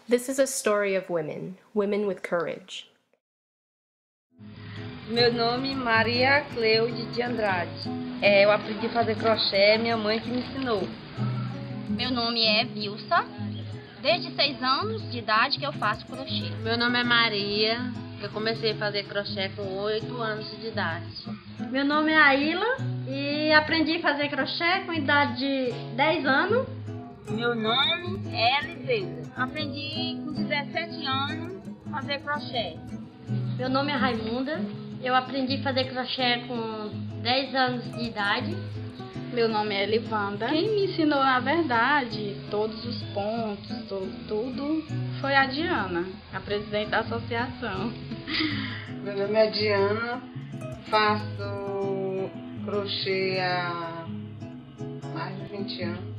This is a story of women, women with courage. Meu nome é Maria Cleude de Andrade. Eu aprendi a fazer crochê, minha mãe que me ensinou. Meu nome é Vilsa. Desde 6 anos de idade que eu faço crochê. Meu nome é Maria. Eu comecei a fazer crochê com 8 anos de idade. Meu nome é Aila e aprendi a fazer crochê com idade de 10 anos. Meu nome é Eliseuda. Aprendi com 17 anos a fazer crochê. Meu nome é Raimunda. Eu aprendi a fazer crochê com 10 anos de idade. Meu nome é Livanda. Quem me ensinou, na verdade, todos os pontos, tudo, foi a Diana, a presidente da associação. Meu nome é Diana, faço crochê há mais de 20 anos.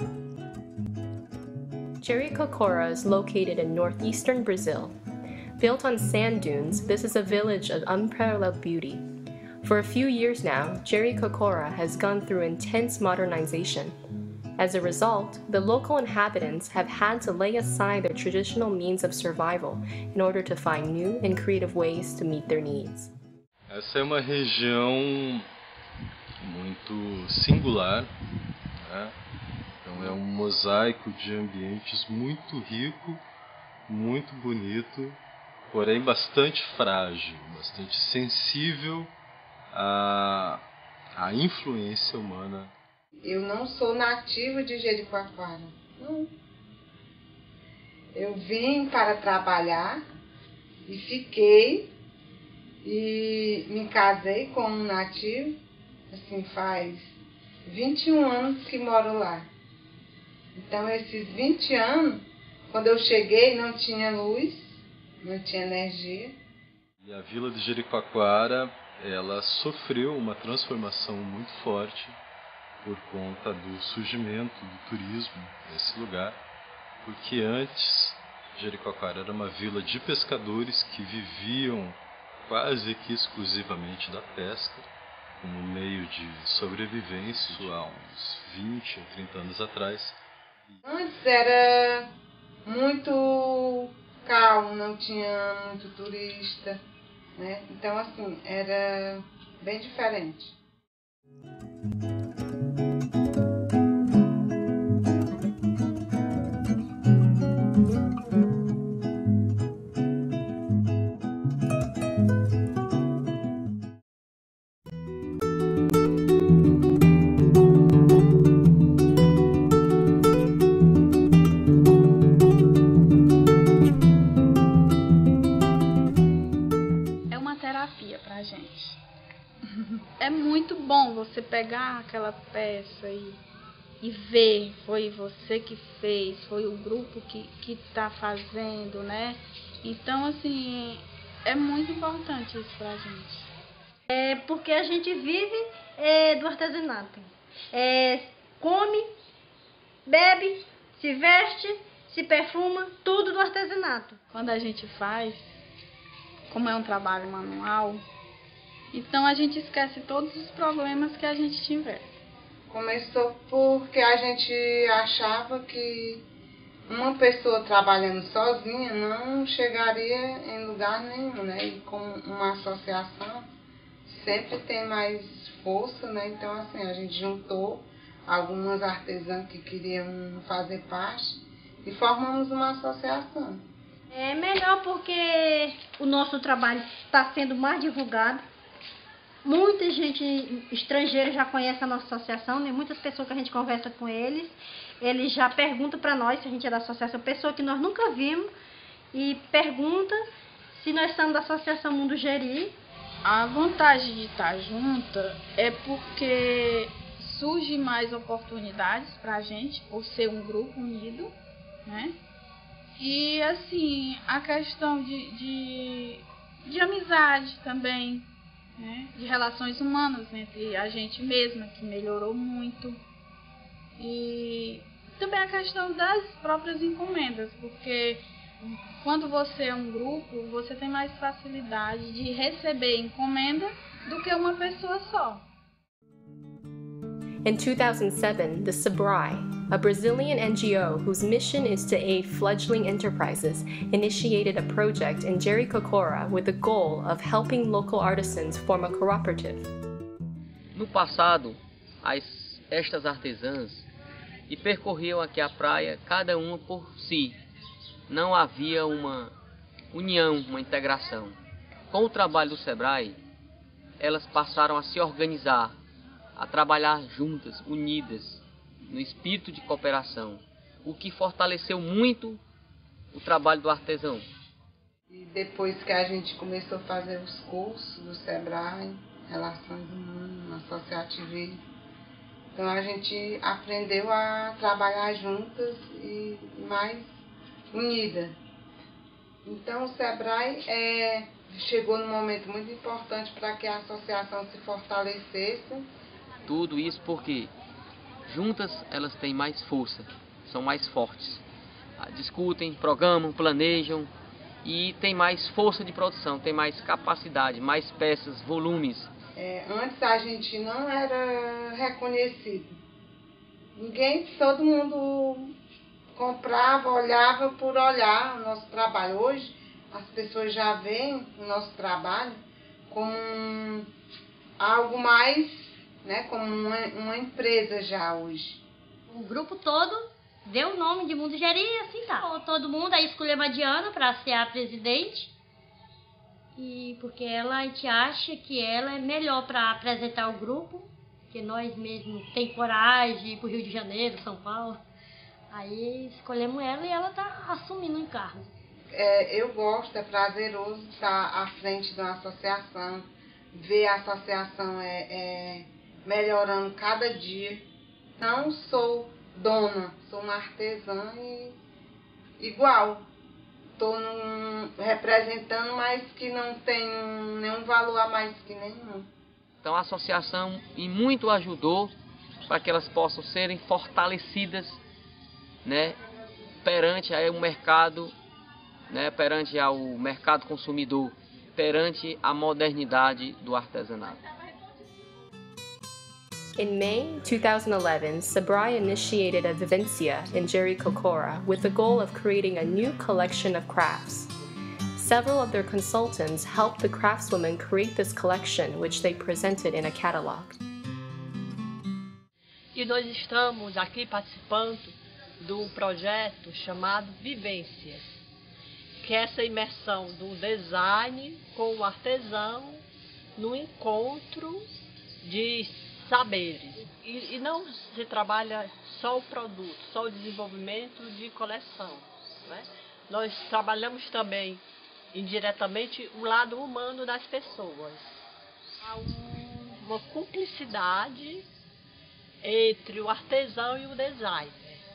Jericoacoara is located in northeastern Brazil. Built on sand dunes, this is a village of unparalleled beauty. For a few years now, Jericoacoara has gone through intense modernization. As a result, the local inhabitants have had to lay aside their traditional means of survival in order to find new and creative ways to meet their needs. Essa é uma região muito singular, né? Então é um mosaico de ambientes muito rico, muito bonito, porém bastante frágil, bastante sensível à influência humana. Eu não sou nativa de Jericoacoara, não. Eu vim para trabalhar e fiquei e me casei com um nativo, assim, faz 21 anos que moro lá. Então, esses 20 anos, quando eu cheguei, não tinha luz, não tinha energia. E a vila de Jericoacoara, ela sofreu uma transformação muito forte por conta do surgimento do turismo nesse lugar, porque antes Jericoacoara era uma vila de pescadores que viviam quase que exclusivamente da pesca, como meio de sobrevivência há uns 20 ou 30 anos atrás. Antes era muito calmo, não tinha muito turista, né? Então, assim, era bem diferente. Pra gente. É muito bom você pegar aquela peça e ver, foi você que fez, foi o grupo que tá fazendo, né? Então, assim, é muito importante isso pra gente. É porque a gente vive do artesanato. Come, bebe, se veste, se perfuma, tudo do artesanato. Quando a gente faz, como é um trabalho manual, então a gente esquece todos os problemas que a gente tiver. Começou porque a gente achava que uma pessoa trabalhando sozinha não chegaria em lugar nenhum, né? E com uma associação sempre tem mais força, né? Então, assim, a gente juntou algumas artesãs que queriam fazer parte e formamos uma associação. É melhor porque o nosso trabalho está sendo mais divulgado. Muita gente estrangeira já conhece a nossa associação, né? Muitas pessoas que a gente conversa com eles já perguntam para nós se a gente é da associação, pessoa que nós nunca vimos, e pergunta se nós estamos da Associação Mundo Jeri. A vantagem de estar junta é porque surge mais oportunidades para a gente, por ser um grupo unido, né? E assim, a questão de amizade também, né? De relações humanas entre a gente mesma, que melhorou muito. E também a questão das próprias encomendas, porque quando você é um grupo, você tem mais facilidade de receber encomenda do que uma pessoa só. In 2007, the Sabrai, a Brazilian NGO whose mission is to aid fledgling enterprises, initiated a project in Jericoacoara with the goal of helping local artisans form a cooperative. No passado, estas artesãs percorriam aqui a praia, cada uma por si. Não havia uma união, uma integração. Com o trabalho do Sebrae, elas passaram a se organizar, a trabalhar juntas, unidas, no espírito de cooperação, o que fortaleceu muito o trabalho do artesão. E depois que a gente começou a fazer os cursos do Sebrae, Relações Humanas, Associativismo, então a gente aprendeu a trabalhar juntas e mais unida. Então o Sebrae chegou num momento muito importante para que a associação se fortalecesse. Tudo isso porque juntas elas têm mais força, são mais fortes. Discutem, programam, planejam e tem mais força de produção, tem mais capacidade, mais peças, volumes. Antes a gente não era reconhecido. Todo mundo comprava, olhava por olhar o nosso trabalho. Hoje as pessoas já veem o nosso trabalho como algo mais, né, como uma empresa já hoje. O grupo todo deu o nome de Mundo Geri e assim tá. Todo mundo aí escolheu a Diana para ser a presidente. E porque a gente acha que ela é melhor para apresentar o grupo, que nós mesmos tem coragem de ir pro Rio de Janeiro, São Paulo. Aí escolhemos ela e ela tá assumindo o encargo. Eu gosto, é prazeroso estar à frente de uma associação, ver a associação melhorando cada dia. Não sou dona, sou uma artesã e igual. Estou representando, mas que não tem nenhum valor a mais que nenhum. Então a associação e muito ajudou para que elas possam serem fortalecidas, né, perante aí o mercado, né, perante ao mercado consumidor, perante a modernidade do artesanato. In May 2011, Sebrae initiated a vivencia in Jericoacoara with the goal of creating a new collection of crafts. Several of their consultants helped the craftswomen create this collection, which they presented in a catalog. E nós estamos aqui participando de um projeto chamado Vivências, que é essa imersão do design com o artesão no encontro de saberes. E não se trabalha só o produto, só o desenvolvimento de coleção, né? Nós trabalhamos também indiretamente o lado humano das pessoas. Há uma cumplicidade entre o artesão e o designer.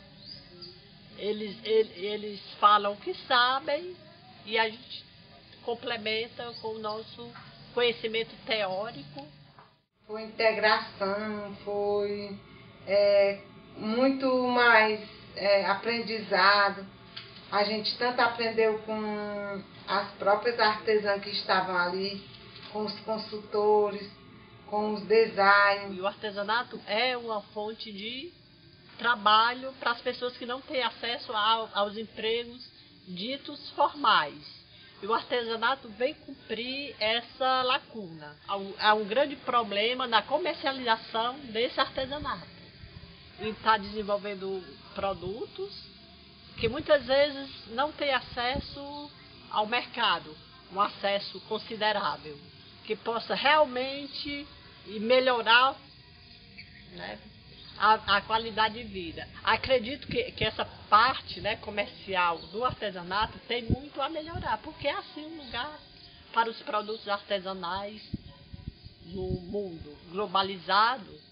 Eles falam o que sabem e a gente complementa com o nosso conhecimento teórico. Foi integração, foi muito mais aprendizado. A gente tanto aprendeu com as próprias artesãs que estavam ali, com os consultores, com os designers. E o artesanato é uma fonte de trabalho para as pessoas que não têm acesso aos empregos ditos formais. E o artesanato vem cumprir essa lacuna. Há um grande problema na comercialização desse artesanato. E está desenvolvendo produtos que muitas vezes não têm acesso ao mercado, um acesso considerável, que possa realmente melhorar, né, a qualidade de vida. Acredito que essa parte, né, comercial do artesanato tem muito a melhorar, porque é assim um lugar para os produtos artesanais no mundo globalizado.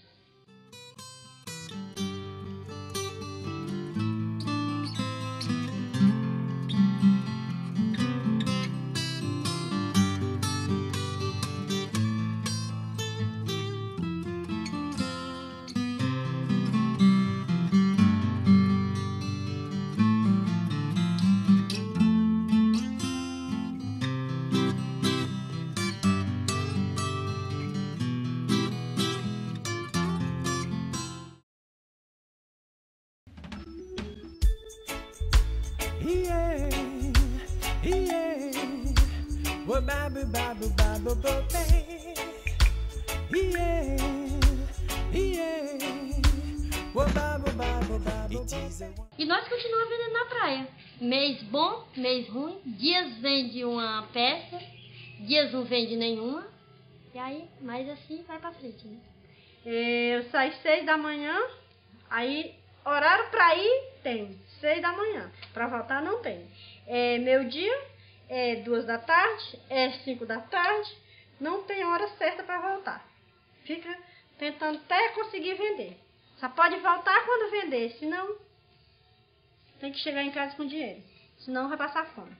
E nós continuamos vendendo na praia. Mês bom, mês ruim. Dias vende uma peça, dias não vende nenhuma. E aí, mas assim vai pra frente, né? Eu saio 6 da manhã, aí horário pra ir tem 6 da manhã. Pra voltar não tem. Meu dia é 2 da tarde, 5 da tarde. Não tem hora certa pra voltar. Fica tentando até conseguir vender. Só pode voltar quando vender, senão tem que chegar em casa com dinheiro. Senão vai passar fome.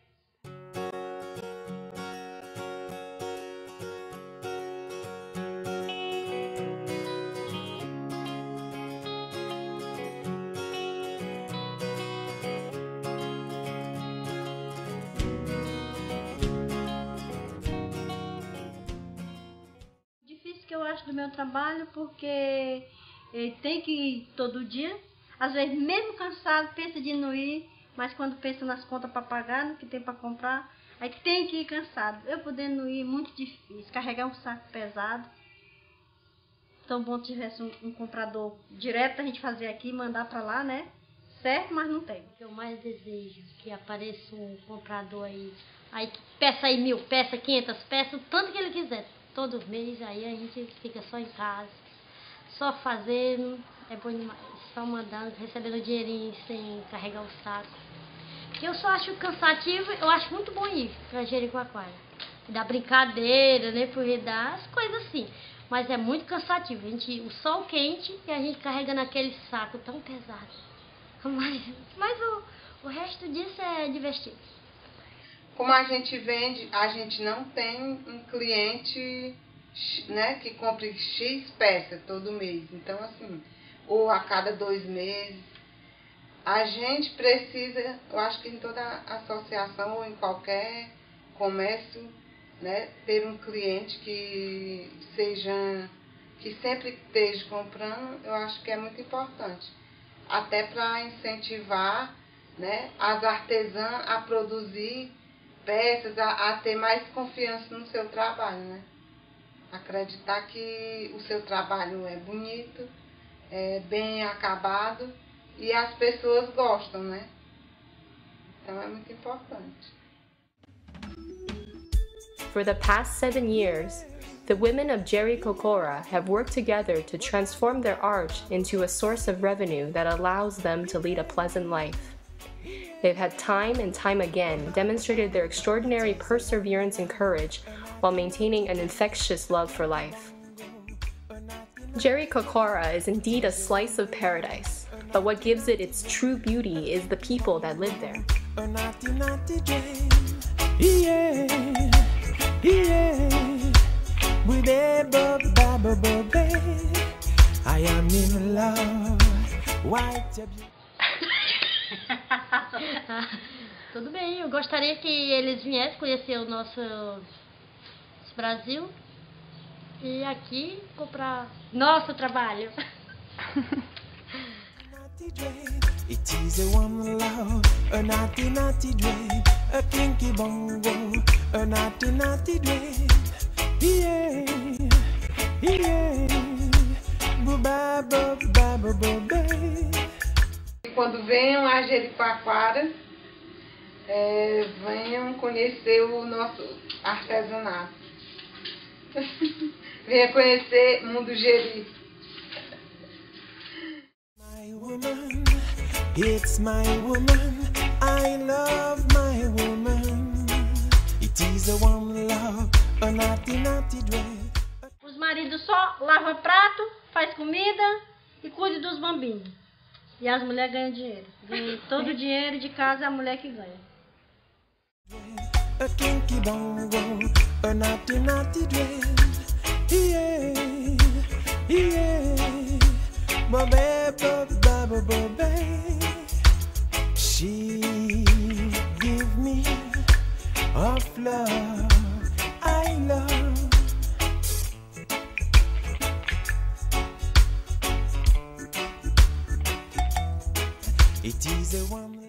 Difícil que eu acho do meu trabalho, porque tem que ir todo dia. Às vezes, mesmo cansado, pensa de não ir, mas quando pensa nas contas para pagar, no que tem para comprar, aí tem que ir cansado. Eu podendo ir, muito difícil. Carregar um saco pesado. Tão bom se tivesse um comprador direto a gente fazer aqui e mandar para lá, né? Certo, mas não tem. O que eu mais desejo que apareça um comprador aí peça aí 1000 peças, 500 peças, o tanto que ele quiser. Todo mês, aí a gente fica só em casa, só fazendo, é bom demais, só mandando, recebendo dinheirinho sem carregar o saco. Que eu só acho cansativo, eu acho muito bom ir pra Jericoacoara. Dá brincadeira, né, por dar as coisas assim, mas é muito cansativo, o sol quente e a gente carregando aquele saco tão pesado. Mas o resto disso é divertido. Como a gente vende, a gente não tem um cliente, né, que compre X peças todo mês. Então, assim, ou a cada 2 meses. A gente precisa, eu acho que em toda associação ou em qualquer comércio, né, ter um cliente que sempre esteja comprando, eu acho que é muito importante. Até para incentivar, né, as artesãs a produzir peças, a ter mais confiança no seu trabalho, né? Acreditar que o seu trabalho é bonito, é bem acabado e as pessoas gostam, né? Então é muito importante. For the past 7 years, the women of Jericoacoara have worked together to transform their art into a source of revenue that allows them to lead a pleasant life. They've had time and time again demonstrated their extraordinary perseverance and courage while maintaining an infectious love for life. Jericoacoara is indeed a slice of paradise, but what gives it its true beauty is the people that live there. I am in love. Tudo bem, eu gostaria que eles viessem conhecer o nosso Brasil e aqui comprar nosso trabalho. It is a one love, a naughty naughty dream, a kinky bongo, a naughty naughty dream. Yeah, yeah, ba ba ba ba ba. Quando venham a Jericoacoara, venham conhecer o nosso artesanato. Venha conhecer Mundo Jeri. My woman, it's my woman, I love my woman. It is a one love, a naughty naughty dream. Os maridos só lavam prato, faz comida e cuidam dos bambinhos. E as mulheres ganham dinheiro. Todo o dinheiro de casa é a mulher que ganha. A kinky bongo, a naughty naughty dream. Yeah, yeah, baby, baby, baby. She give me of love, I love. It is a one.